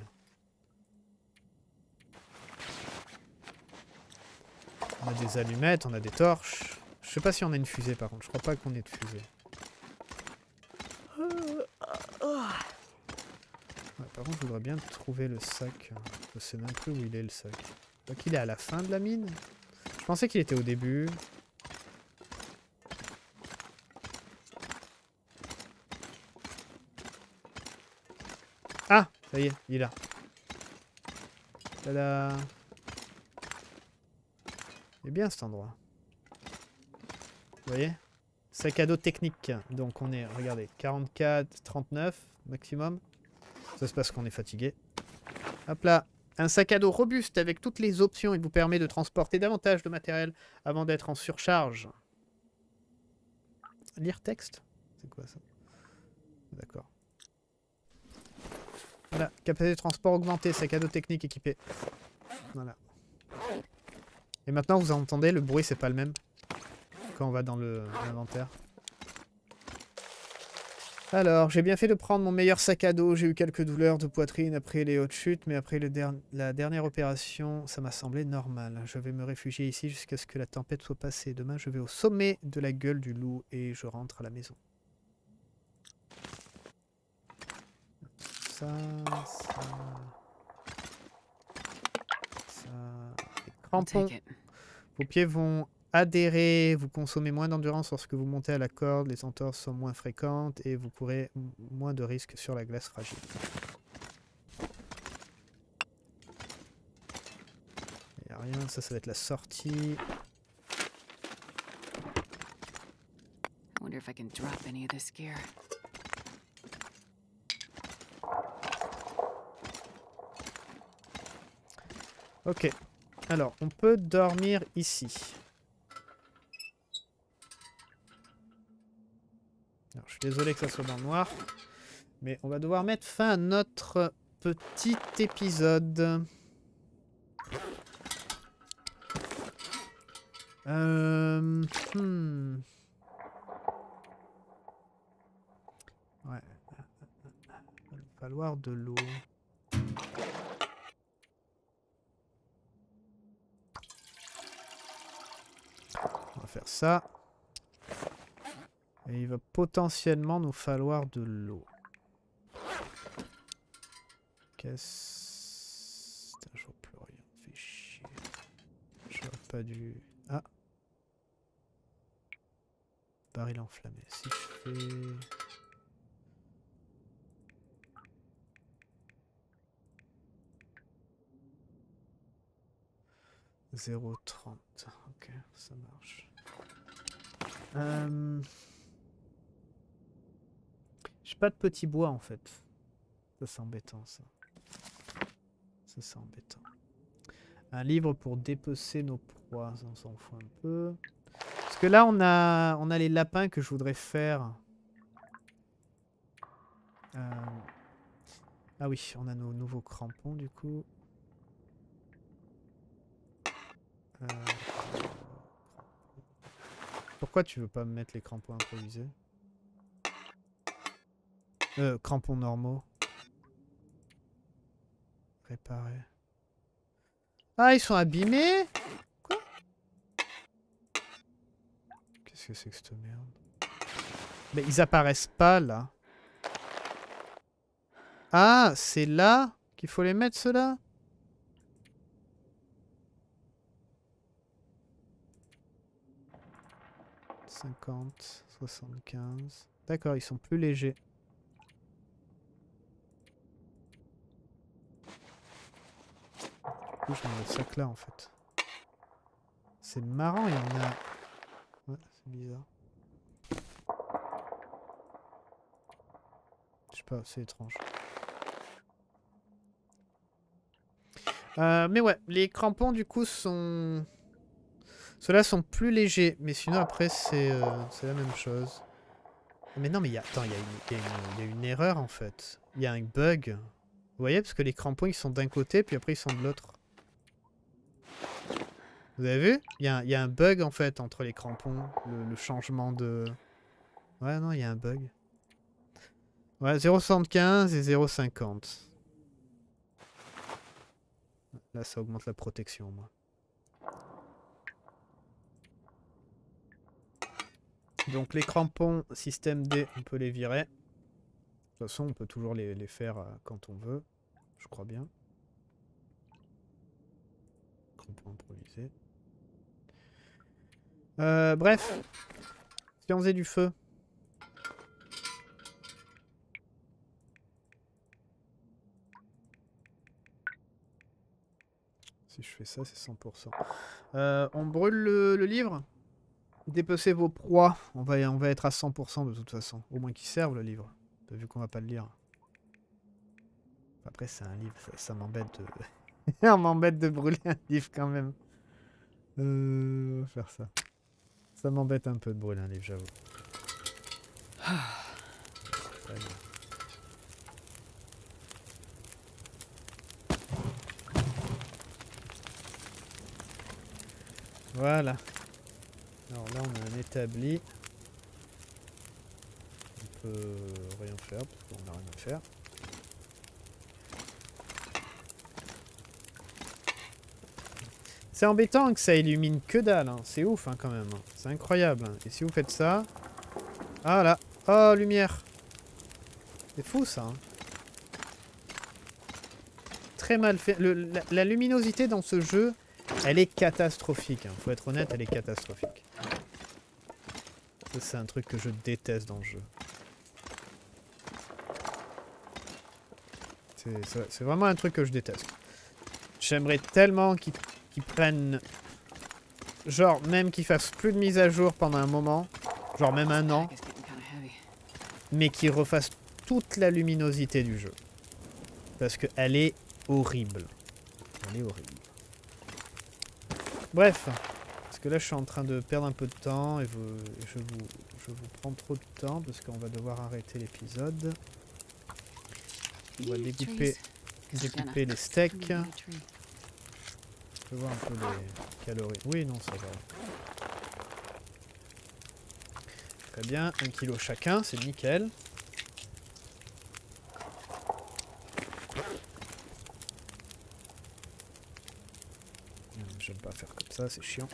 On a des allumettes, on a des torches. Je sais pas si on a une fusée par contre, je crois pas qu'on ait de fusée. Ouais, par contre, je voudrais bien trouver le sac. Je sais même plus où il est, le sac. Donc il est à la fin de la mine. Je pensais qu'il était au début. Ah, ça y est, il est là. Tada. Il est bien cet endroit. Vous voyez? Sac à dos technique. Donc on est, regardez, quarante-quatre, trente-neuf maximum. Ça c'est parce qu'on est fatigué. Hop là. Un sac à dos robuste avec toutes les options. Il vous permet de transporter davantage de matériel avant d'être en surcharge. Lire texte? C'est quoi ça? D'accord. Voilà. Capacité de transport augmentée. Sac à dos technique équipé. Voilà. Et maintenant vous entendez, le bruit c'est pas le même quand on va dans l'inventaire. Alors, j'ai bien fait de prendre mon meilleur sac à dos. J'ai eu quelques douleurs de poitrine après les hautes chutes, mais après le der la dernière opération, ça m'a semblé normal. Je vais me réfugier ici jusqu'à ce que la tempête soit passée. Demain, je vais au sommet de la gueule du loup et je rentre à la maison. Ça, ça... Ça... Les crampons. Vos pieds vont adhérer, vous consommez moins d'endurance lorsque vous montez à la corde, les entorses sont moins fréquentes et vous courez moins de risques sur la glace fragile. Il n'y a rien, ça, ça va être la sortie. Ok, alors on peut dormir ici. Alors, je suis désolé que ça soit dans le noir, mais on va devoir mettre fin à notre petit épisode. Euh, hmm. Ouais. Il va falloir de l'eau. On va faire ça. Et il va potentiellement nous falloir de l'eau. Qu'est-ce... Putain, je vois plus rien. Fais chier. J'aurais pas dû... Ah. Baril enflammé. Si je fais... zéro virgule trente. Ok, ça marche. Euh... J'ai pas de petit bois en fait. Ça c'est embêtant ça. Ça c'est embêtant. Un livre pour dépecer nos proies. Ça, on s'en fout un peu. Parce que là on a, on a les lapins que je voudrais faire. Euh... Ah oui, on a nos nouveaux crampons du coup. Euh... Pourquoi tu veux pas me mettre les crampons improvisés? Euh, crampons normaux. Réparer. Ah, ils sont abîmés? Quoi? Qu'est-ce que c'est que cette merde? Mais ils apparaissent pas là. Ah, c'est là qu'il faut les mettre ceux-là? cinquante, soixante-quinze. D'accord, ils sont plus légers. Du coup, je vais mettre ça que là en fait. C'est marrant, il y en a... Ouais, c'est bizarre. Je sais pas, c'est étrange. Euh, mais ouais, les crampons du coup sont... Ceux-là sont plus légers, mais sinon après c'est euh, la même chose. Mais non, mais il y a... Attends, il y, y, y, y a une erreur en fait. Il y a un bug. Vous voyez, parce que les crampons ils sont d'un côté, puis après ils sont de l'autre. Vous avez vu? Il y, a, y a un bug en fait entre les crampons, le, le changement de... Ouais, non, il y a un bug. Ouais, zéro virgule soixante-quinze et zéro virgule cinquante. Là, ça augmente la protection, moi. Donc les crampons, système D, on peut les virer. toute façon, on peut toujours les, les faire euh, quand on veut. Je crois bien. On peut improviser. Euh, bref. Si on faisait du feu. Si je fais ça, c'est cent pour cent. Euh, on brûle le, le livre. Dépecez vos proies. On va, on va être à cent pour cent de toute façon. Au moins qu'il serve le livre. Vu qu'on va pas le lire. Après, c'est un livre. Ça, ça m'embête de... on m'embête de brûler un livre quand même. Euh, on va faire ça. Ça m'embête un peu de brûler un livre, j'avoue. Très bien. Voilà. Alors là, on a un établi. On peut rien faire parce qu'on n'a rien à faire. C'est embêtant que ça illumine que dalle. Hein. C'est ouf hein, quand même. Hein. C'est incroyable. Hein. Et si vous faites ça... Ah là. Oh, lumière. C'est fou ça. Hein. Très mal fait. Le, la, la luminosité dans ce jeu, elle est catastrophique. Hein. Faut être honnête, elle est catastrophique. Ça, c'est un truc que je déteste dans le jeu. C'est vraiment un truc que je déteste. J'aimerais tellement qu'ils qu'ils prennent... Genre, même qu'ils fassent plus de mise à jour pendant un moment. Genre, même un an. Mais qu'ils refassent toute la luminosité du jeu. Parce qu'elle est horrible. Elle est horrible. Bref. Parce que là, je suis en train de perdre un peu de temps. Et vous, je, vous, je vous prends trop de temps. Parce qu'on va devoir arrêter l'épisode. On va découper, découper les steaks. Je vais voir un peu les calories. Oui, non, ça va. Très bien, un kilo chacun, c'est nickel. J'aime pas faire comme ça, c'est chiant.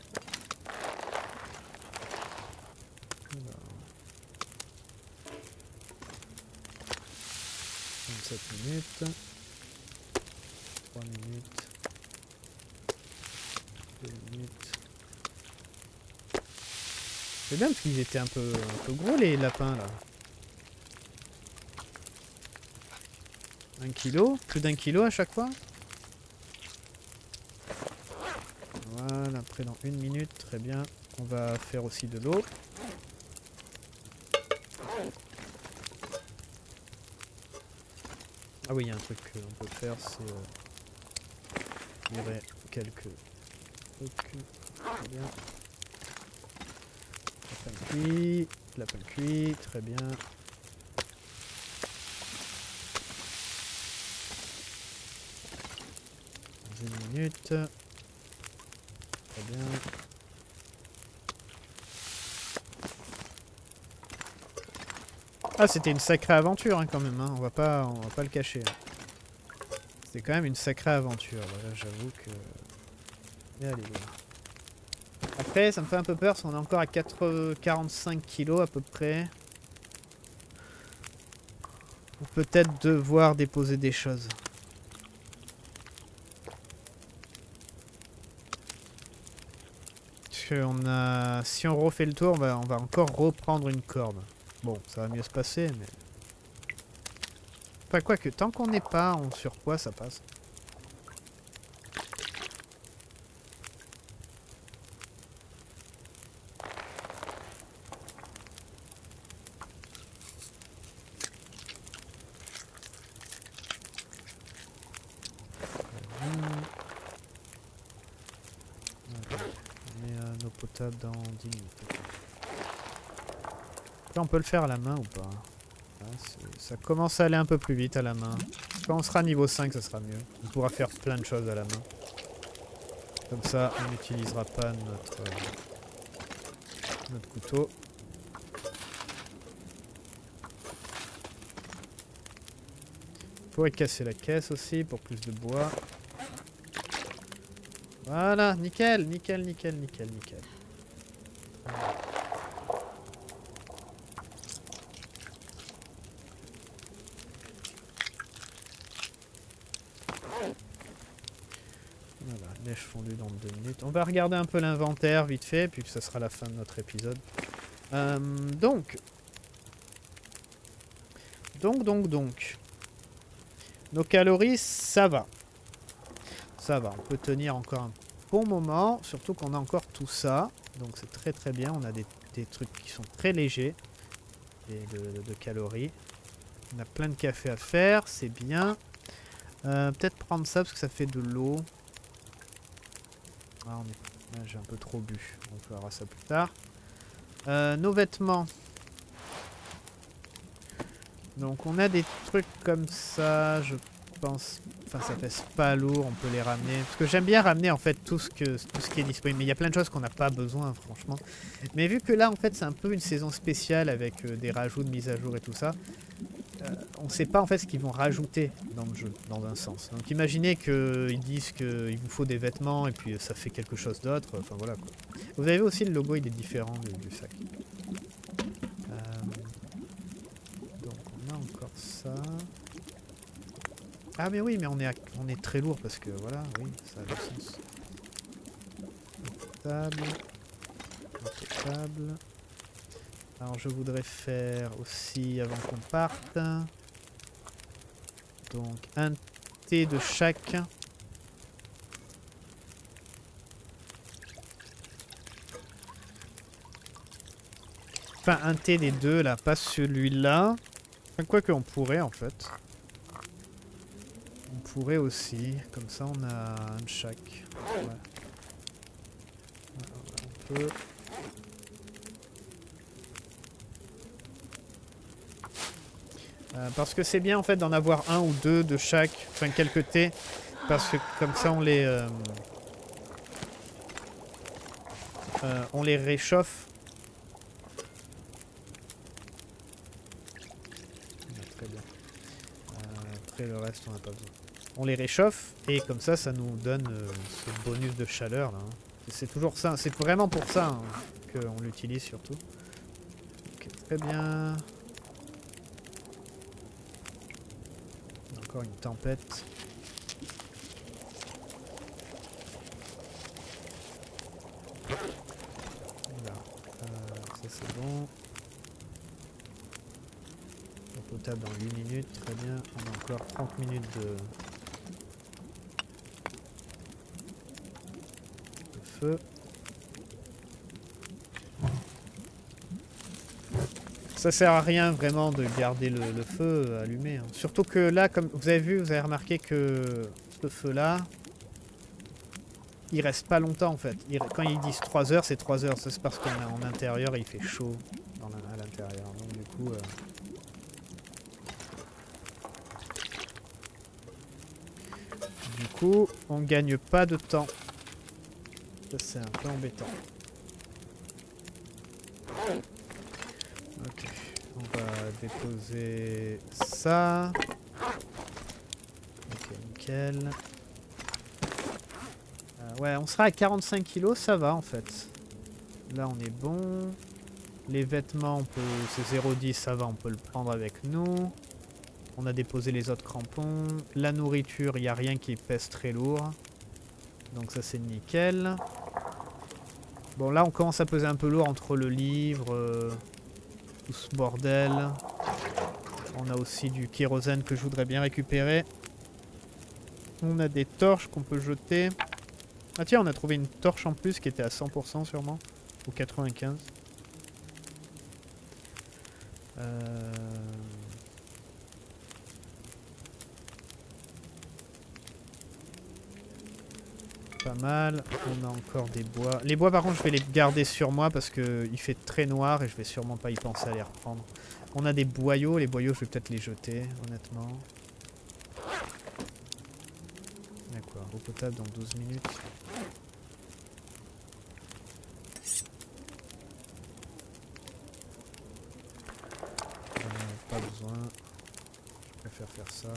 Alors. vingt-sept minutes. trois minutes. deux minutes. C'est bien parce qu'ils étaient un peu, un peu gros les lapins là. Un kilo, plus d'un kilo à chaque fois. Voilà, après dans une minute, très bien. On va faire aussi de l'eau. Ah oui, il y a un truc qu'on peut faire, c'est euh, virer quelques trucs. Très bien. Lapin cuit, lapin cuit, très bien. Dans une minute. Très bien. Ah, c'était une sacrée aventure hein, quand même, hein. on va pas, on va pas le cacher. Hein. C'était quand même une sacrée aventure, là, j'avoue que... Et allez, là. Après, ça me fait un peu peur, parce qu'on est encore à quarante-cinq kilos à peu près. Ou peut-être devoir déposer des choses. Parce que on a... si on refait le tour, on va, on va encore reprendre une corde. Bon, ça va mieux se passer, mais... Enfin, quoi que, tant qu'on n'est pas en surpoids, ça passe. On est à l'eau potable dans dix minutes. Là, on peut le faire à la main ou pas? Ça commence à aller un peu plus vite à la main. Quand on sera niveau cinq, ça sera mieux. On pourra faire plein de choses à la main. Comme ça, on n'utilisera pas notre, euh, notre couteau. On pourrait casser la caisse aussi pour plus de bois. Voilà, nickel, nickel, nickel, nickel, nickel. Neige fondue dans deux minutes. On va regarder un peu l'inventaire vite fait, puis ça sera la fin de notre épisode. Euh, donc. Donc, donc, donc. Nos calories, ça va. Ça va, on peut tenir encore un bon moment, surtout qu'on a encore tout ça. Donc c'est très très bien, on a des, des trucs qui sont très légers et de, de, de calories. On a plein de café à faire, c'est bien. Euh, Peut-être prendre ça parce que ça fait de l'eau. Ah, ah, j'ai un peu trop bu, on verra ça plus tard. Euh, nos vêtements. Donc on a des trucs comme ça, je pense... Enfin ça pèse pas lourd, on peut les ramener. Parce que j'aime bien ramener en fait tout ce, que, tout ce qui est disponible. Mais il y a plein de choses qu'on n'a pas besoin franchement. Mais vu que là en fait c'est un peu une saison spéciale avec euh, des rajouts de mise à jour et tout ça. Euh, on ne sait pas en fait ce qu'ils vont rajouter dans le jeu, dans un sens. Donc imaginez qu'ils disent qu'il vous faut des vêtements et puis ça fait quelque chose d'autre. Enfin voilà quoi. Vous avez vu aussi le logo il est différent du, du sac. Euh, donc on a encore ça. Ah mais oui mais on est, à, on est très lourd parce que voilà, oui, ça a du sens. Table. Table. Alors je voudrais faire aussi avant qu'on parte. Donc un thé de chaque. Enfin un thé des deux là, pas celui-là. Enfin, quoi qu'on pourrait en fait. On pourrait aussi, comme ça on a un de chaque. Ouais. On peut. Euh, parce que c'est bien en fait d'en avoir un ou deux de chaque, enfin quelques thés, parce que comme ça on les euh, euh, on les réchauffe. Très bien. Euh, après le reste on n'a pas besoin. On les réchauffe et comme ça ça nous donne euh, ce bonus de chaleur là. Hein. C'est toujours ça, c'est vraiment pour ça hein, qu'on l'utilise surtout. Ok, très bien. Encore une tempête. Voilà. Euh, ça c'est bon. Eau potable dans huit minutes, très bien. On a encore trente minutes de, de feu. Ça sert à rien vraiment de garder le, le feu allumé. Hein. Surtout que là, comme vous avez vu, vous avez remarqué que ce feu-là, il reste pas longtemps en fait. Il, quand ils disent trois heures, c'est trois heures. C'est parce qu'en intérieur, il fait chaud dans la, à l'intérieur. Donc du coup... Euh... Du coup, on gagne pas de temps. Ça c'est un peu embêtant. Ok, on va déposer ça. Ok, nickel. Euh, ouais, on sera à quarante-cinq kilos, ça va en fait. Là, on est bon. Les vêtements, on peut, c'est zéro virgule dix, ça va, on peut le prendre avec nous. On a déposé les autres crampons. La nourriture, il n'y a rien qui pèse très lourd. Donc ça, c'est nickel. Bon, là, on commence à peser un peu lourd entre le livre... Euh tout ce bordel. On a aussi du kérosène que je voudrais bien récupérer. On a des torches qu'on peut jeter. Ah tiens, on a trouvé une torche en plus qui était à cent pour cent sûrement. Ou quatre-vingt-quinze. Euh... Pas mal. On a encore des bois. Les bois par contre je vais les garder sur moi parce qu'il fait très noir et je vais sûrement pas y penser à les reprendre. On a des boyaux. Les boyaux je vais peut-être les jeter honnêtement. D'accord. Eau potable dans douze minutes. Euh, pas besoin. Je préfère faire ça.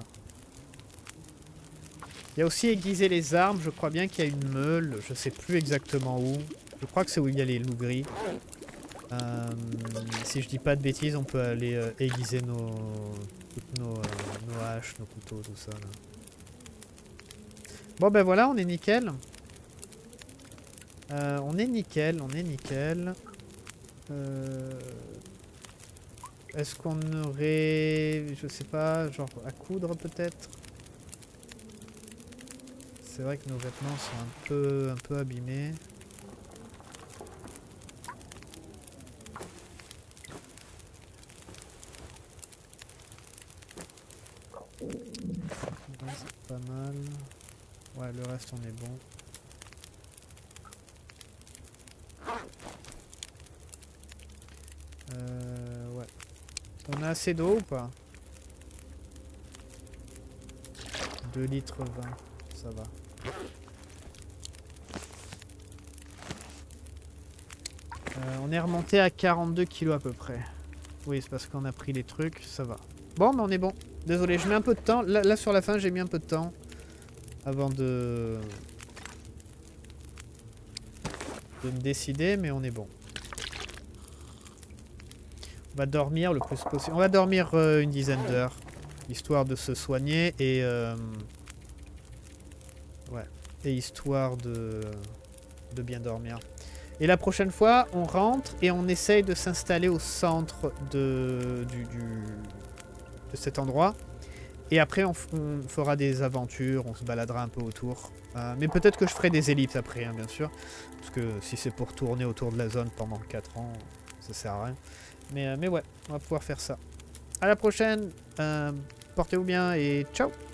Il y a aussi aiguiser les armes, je crois bien qu'il y a une meule, je sais plus exactement où. Je crois que c'est où il y a les loups gris. Euh, si je dis pas de bêtises, on peut aller euh, aiguiser nos, toutes nos, euh, nos haches, nos couteaux, tout ça. Là. Bon ben voilà, on est nickel. Euh, on est nickel, on est nickel. Euh... Est-ce qu'on aurait, je sais pas, genre à coudre peut-être? C'est vrai que nos vêtements sont un peu, un peu abîmés. C'est pas mal. Ouais, le reste on est bon. Euh, ouais. On a assez d'eau ou pas? deux litres vingt, ça va. Euh, on est remonté à quarante-deux kilos à peu près. Oui, c'est parce qu'on a pris les trucs, ça va. Bon, mais on est bon. Désolé, je mets un peu de temps. Là, là sur la fin, j'ai mis un peu de temps avant de... de me décider, mais on est bon. On va dormir le plus possible. On va dormir euh, une dizaine d'heures, histoire de se soigner et... Euh... Ouais. Et histoire de... de bien dormir. Et la prochaine fois, on rentre et on essaye de s'installer au centre de, du, du, de cet endroit. Et après, on, on fera des aventures, on se baladera un peu autour. Euh, mais peut-être que je ferai des ellipses après, hein, bien sûr. Parce que si c'est pour tourner autour de la zone pendant quatre ans, ça sert à rien. Mais, euh, mais ouais, on va pouvoir faire ça. À la prochaine, euh, portez-vous bien et ciao!